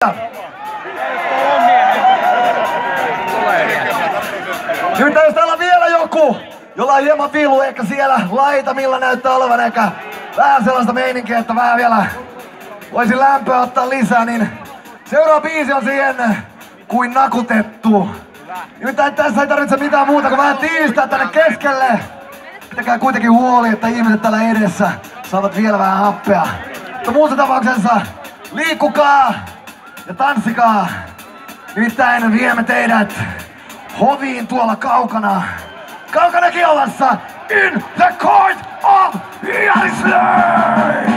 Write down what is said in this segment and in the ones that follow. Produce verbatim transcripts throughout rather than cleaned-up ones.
Nyt jos täällä on vielä joku, jolla on hieman vilu, ehkä siellä laitamilla näyttää olevan ehkä vähän sellaista meininkiä, että vähän vielä voisin lämpöä ottaa lisää, niin seuraava biisi on siihen kuin nakutettu. Nyt tässä ei tarvitse mitään muuta kuin vähän tiivistää tänne keskelle. Pitäkää kuitenkin huoli, että ihmiset täällä edessä saavat vielä vähän happea. Mutta muussa tapauksessa liikkukaa ja tanssikaa. Nimittäin viemme teidät hoviin tuolla kaukana. Kaukana Kiovassa in the court of Jarisleif!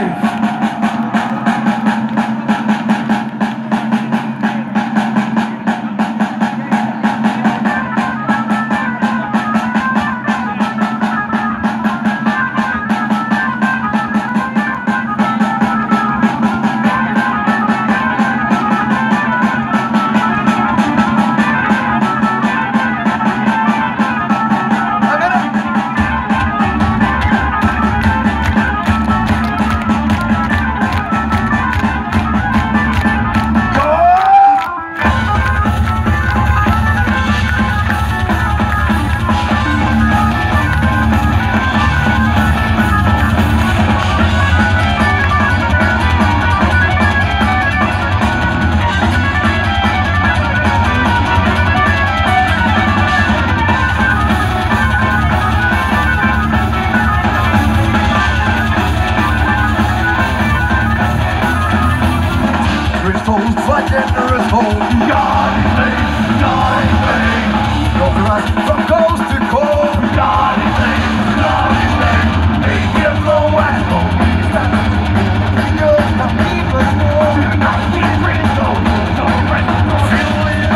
Generous home, Jarisleif, Jarisleif. North from coast to coast, Jarisleif, Jarisleif. Make it flow and flow. Stand up to the girls and people more. Tonight we bring so, so fresh, so feel it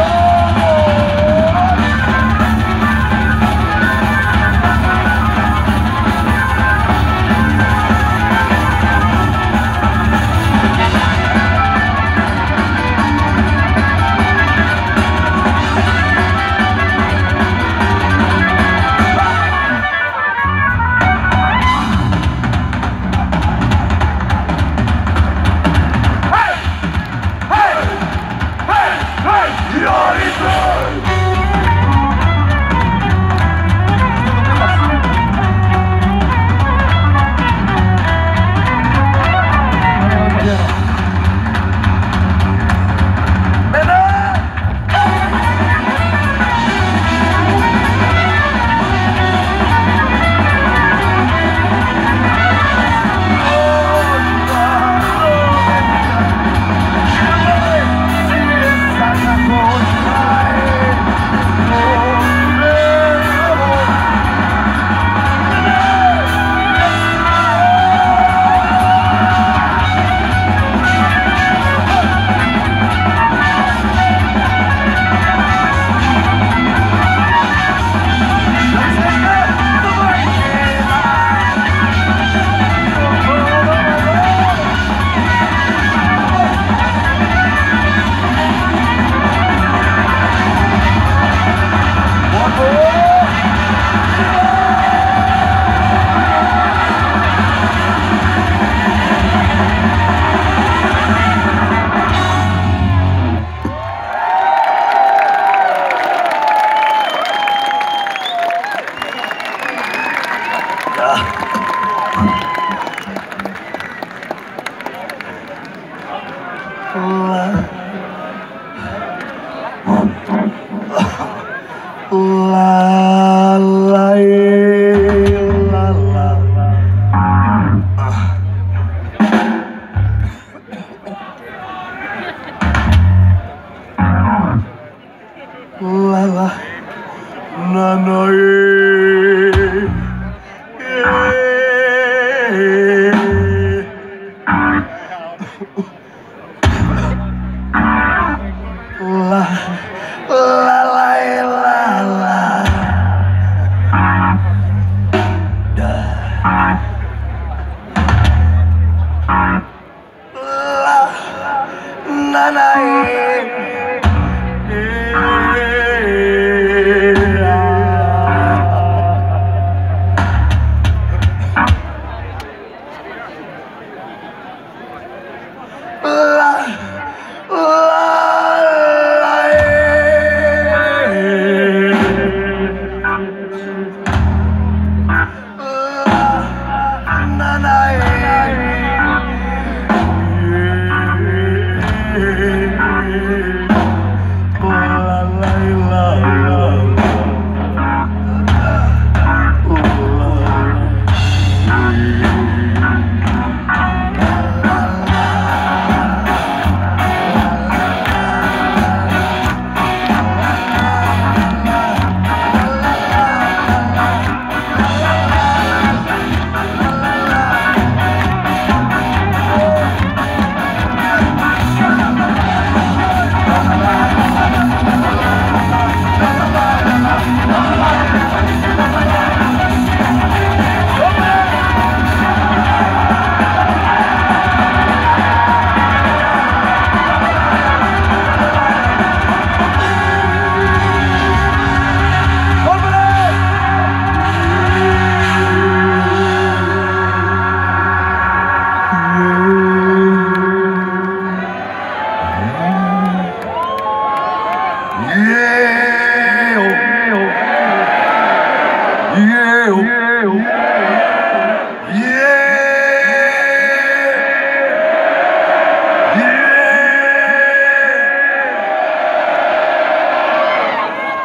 la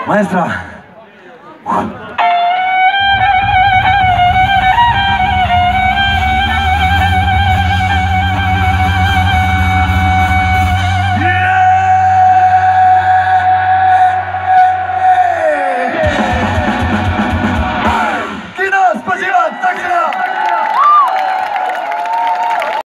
Maestra.